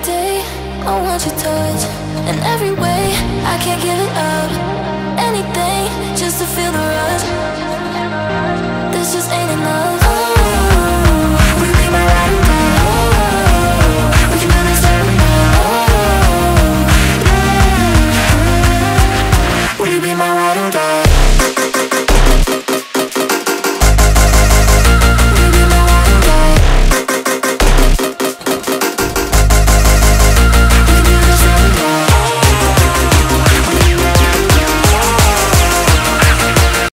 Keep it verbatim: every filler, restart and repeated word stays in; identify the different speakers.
Speaker 1: day I want your touch in every way. I can't give it up. Anything just to feel the rush. This just ain't enough.